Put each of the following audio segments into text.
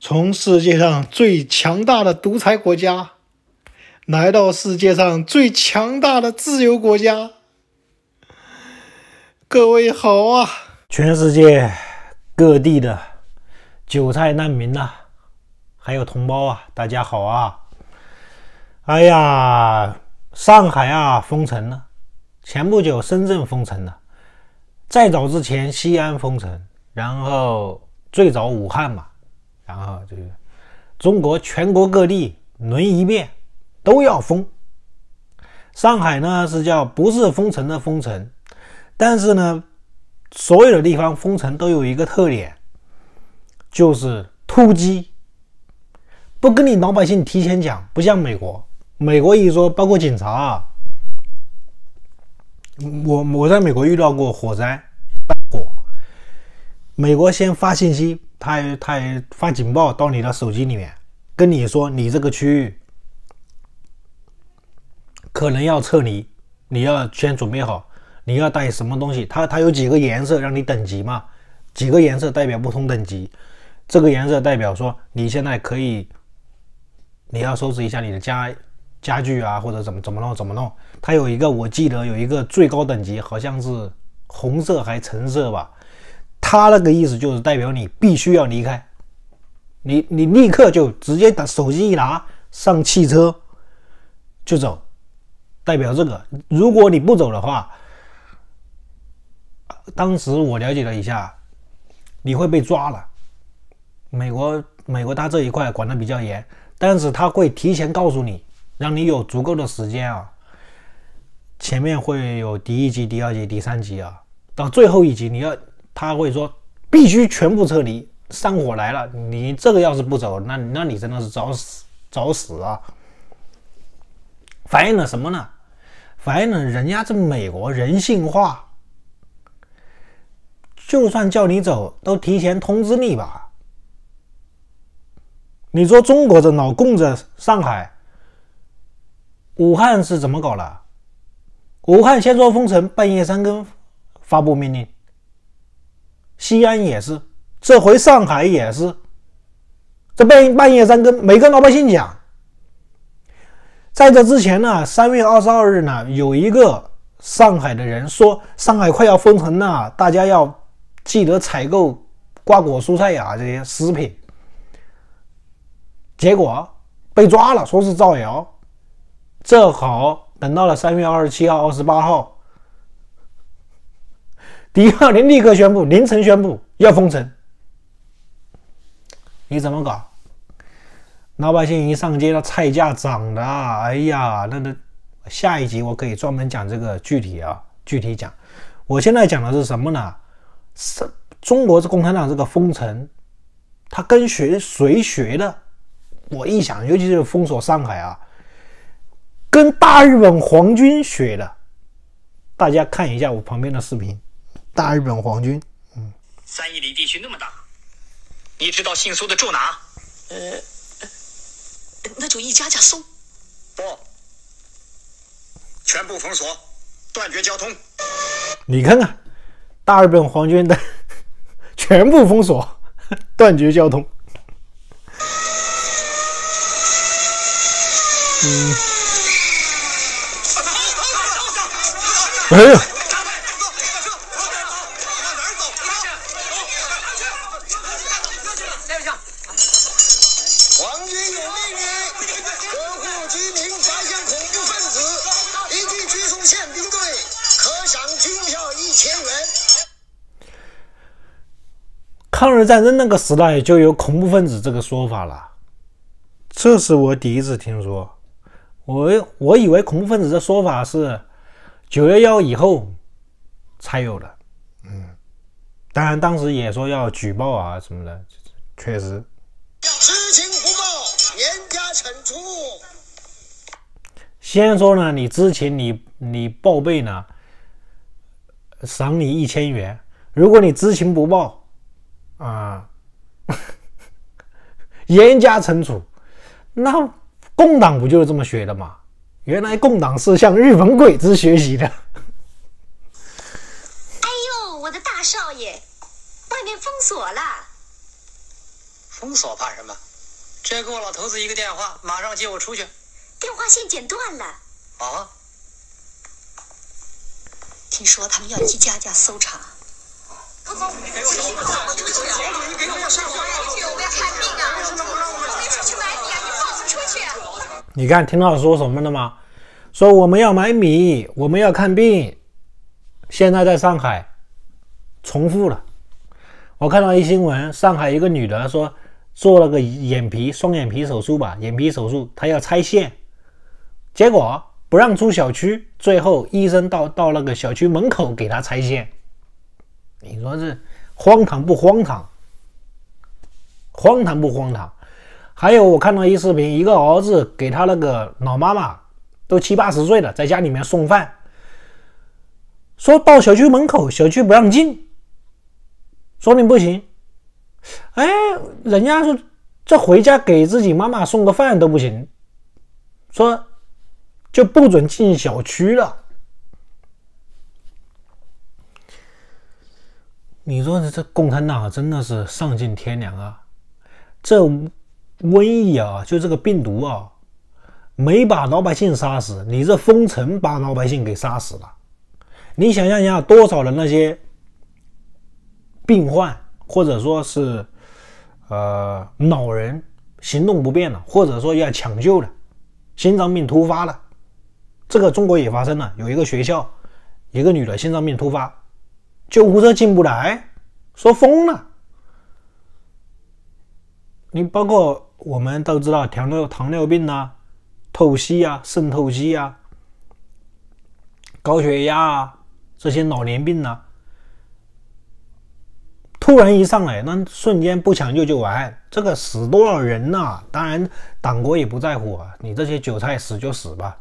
从世界上最强大的独裁国家，来到世界上最强大的自由国家。各位好啊！全世界各地的韭菜难民呐，还有同胞啊，大家好啊！哎呀，上海啊封城了，前不久深圳封城了，再早之前西安封城，然后最早武汉嘛，然后这个中国全国各地轮一遍都要封。上海呢是叫不是封城的封城，但是呢所有的地方封城都有一个特点，就是突击，不跟你老百姓提前讲，不像美国。美国一说，包括警察啊，我在美国遇到过火灾火，美国先发信息，他也发警报到你的手机里面，跟你说你这个区域可能要撤离，你要先准备好，你要带什么东西，它有几个颜色让你等级嘛，几个颜色代表不同等级，这个颜色代表说你现在可以，你要收拾一下你的家具啊，或者怎么弄。它有一个，我记得有一个最高等级，好像是红色还橙色吧。它那个意思就是代表你必须要离开，你立刻就直接把手机一拿，上汽车就走，代表这个。如果你不走的话，当时我了解了一下，你会被抓了。美国它这一块管得比较严，但是它会提前告诉你，让你有足够的时间啊。前面会有第一级、第二级、第三级啊，到最后一级他会说必须全部撤离，山火来了，你这个要是不走，那你真的是找死啊！反映了什么呢？反映了人家这美国人性化，就算叫你走，都提前通知你吧。你说中国这老供着上海，武汉是怎么搞的？武汉先说封城，半夜三更发布命令，西安也是，这回上海也是，这半夜三更每个老百姓讲。在这之前呢，3月22日呢，有一个上海的人说上海快要封城了，大家要记得采购瓜果蔬菜啊这些食品，结果被抓了，说是造谣。正好等到了3月27号、28号，第二天立刻宣布，凌晨宣布要封城。你怎么搞？老百姓一上街了，菜价涨的，哎呀，那下一集我可以专门讲这个具体讲。我现在讲的是什么呢？中国共产党这个封城，他跟谁学的？我一想，尤其是封锁上海啊，跟大日本皇军学的。大家看一下我旁边的视频，大日本皇军。 3亿里地区那么大，你知道姓苏的住哪？ 那就一家家搜。 不，全部封锁，断绝交通。 你看看，大日本皇军的全部封锁，断绝交通。哎呀！ 皇军有命令，各户居民发现恐怖分子，立即居送宪兵队，可赏军票1000元。 抗日战争那个时代就有恐怖分子这个说法了，这是我第一次听说。我以为恐怖分子的说法是9月1以后才有的，当然当时也说要举报啊什么的，确实。 知情不报，严加惩处。 先说呢，你知情你报备呢，赏你1000元。如果你知情不报啊，严加惩处。那共党不就是这么学的吗？原来共党是向日本鬼子学习的。 哎呦，我的大少爷，外面封锁了。 封锁怕什么？直接给我老头子一个电话，马上接我出去。 电话线剪断了。 啊？ 听说他们要去家家搜查。我们要看病啊！我们出去买米啊！你放我们出去！ 你看，听到说什么了吗？说我们要买米，我们要看病。现在在上海重复了。我看到一新闻，上海一个女的说做了个双眼皮手术吧，眼皮手术，她要拆线，结果不让出小区，最后医生到那个小区门口给她拆线。你说这荒唐不荒唐？荒唐不荒唐？还有我看到一视频，一个儿子给他那个老妈妈都70、80岁了，在家里面送饭，说到小区门口，小区不让进，说你不行。哎，人家说这回家给自己妈妈送个饭都不行，说就不准进小区了。你说这共产党真的是丧尽天良啊！这瘟疫啊，就这个病毒啊，没把老百姓杀死，你这封城把老百姓给杀死了。你想象一下，多少的那些病患，或者说是老人行动不便了，或者说要抢救的，心脏病突发了。这个中国也发生了，有一个学校，一个女的心脏病突发，救护车进不来，说疯了。你包括我们都知道糖尿病啊、透析啊、肾透析啊、高血压啊，这些老年病啊，突然一上来，那瞬间不抢救就完，这个死多少人啊？当然党国也不在乎啊，你这些韭菜死就死吧。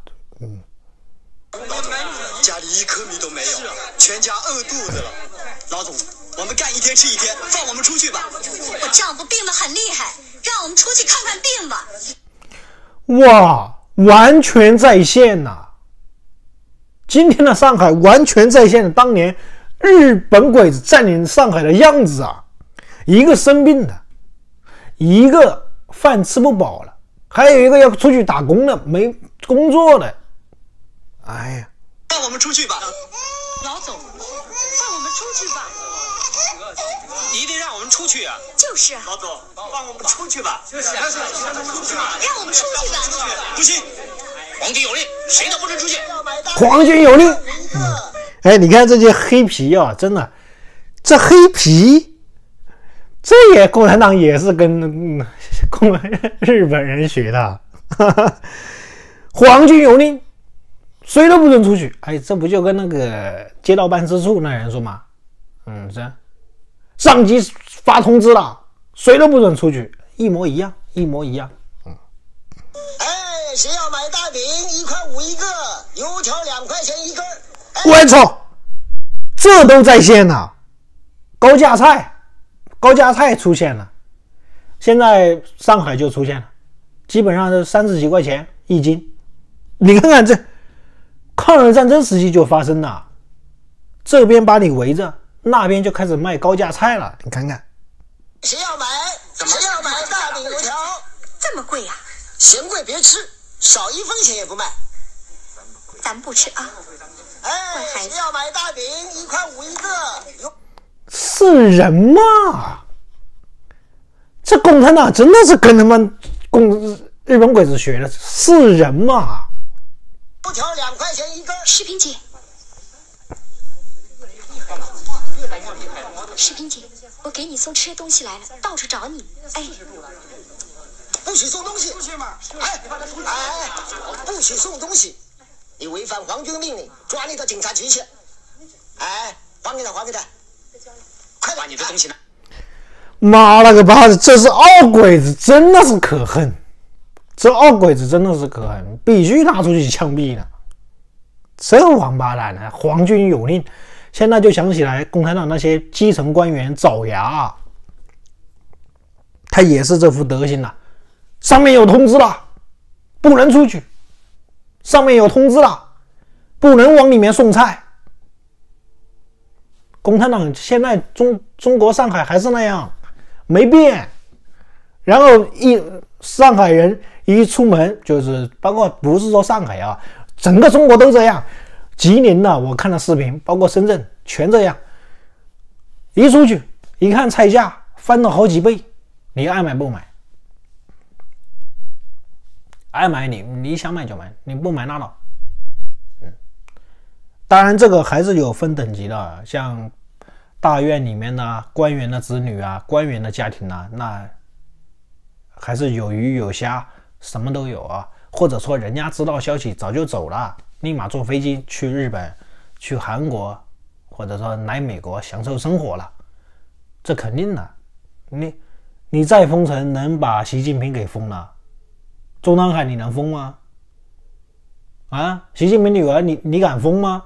家里1颗米都没有，全家饿肚子了。老总，我们干一天吃一天，放我们出去吧。 我丈夫病得很厉害，让我们出去看看病吧。 哇，完全再现呐！今天的上海完全再现了当年日本鬼子占领上海的样子啊！一个生病的，一个饭吃不饱了，还有一个要出去打工的，没工作的。哎呀， 放我们出去吧。 老总，放我们出去吧。 你一定让我们出去啊！ 就是啊， 老总，放我们出去吧。 让我们出去吧。 不行，皇军有令，谁都不准出去。 皇军有令。哎，你看这些黑皮啊，真的，这黑皮，这也共产党也是跟日本人学的。皇军有令，谁都不准出去。哎，这不就跟那个街道办事处那人说嘛？这上级发通知了，谁都不准出去，一模一样，一模一样。 哎，谁要买大饼1块5一个，油条2块钱一根。 我操，这都在线了，高价菜出现了，现在上海就出现了，基本上是30几块钱一斤。你看看这抗日战争时期就发生了，这边把你围着，那边就开始卖高价菜了。你看看， 谁要买大饼油条？ 这么贵啊？ 嫌贵别吃，少1分钱也不卖。 咱们不吃啊。 哎，谁要买大饼1块5一个？ 是人吗？这共产党真的是跟他们日本鬼子学的，是人吗？ 油条2块钱一根。 视频姐，视频姐，我给你送吃的东西来了，到处找你。哎， 不许送东西！哎，不许送东西！你违反皇军命令，抓你到警察局去！哎，还给他，快把你的东西拿！ 妈了个巴子，这是傲鬼子，真的是可恨！这傲鬼子真的是可恨，必须拿出去枪毙了！这王八蛋呢，皇军有令，现在就想起来共产党那些基层官员爪牙，他也是这副德行了。上面有通知了，不能出去。上面有通知了，不能往里面送菜。共产党现在中国上海还是那样，没变。 然后上海人一出门就是包括不是说上海啊，整个中国都这样。吉林呢，我看了视频，包括深圳全这样。一出去一看菜价翻了好几倍，你爱买不买？爱买你想买就买，你不买拉倒。当然这个还是有分等级的，像大院里面的官员的子女啊，官员的家庭啊，那还是有鱼有虾，什么都有啊。或者说人家知道消息早就走了，立马坐飞机去日本、去韩国，或者说来美国享受生活了，这肯定的。你再封城，能把习近平给封了？中南海你能封吗？啊，习近平女儿你敢封吗？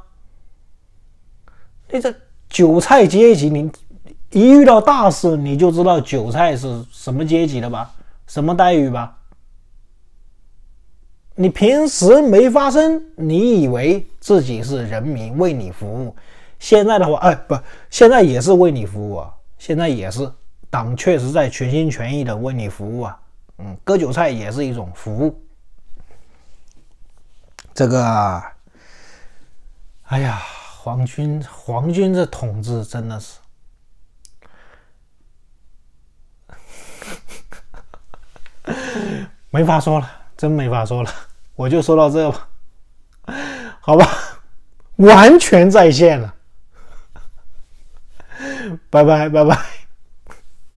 你这韭菜阶级，你一遇到大事你就知道韭菜是什么阶级了吧？什么待遇吧？你平时没发生，你以为自己是人民为你服务，现在的话，现在也是为你服务啊，现在也是党确实在全心全意的为你服务啊，割韭菜也是一种服务。这个，哎呀，皇军这统治真的是，没法说了，真没法说了。我就说到这吧，好吧，完全在线了，拜拜拜拜。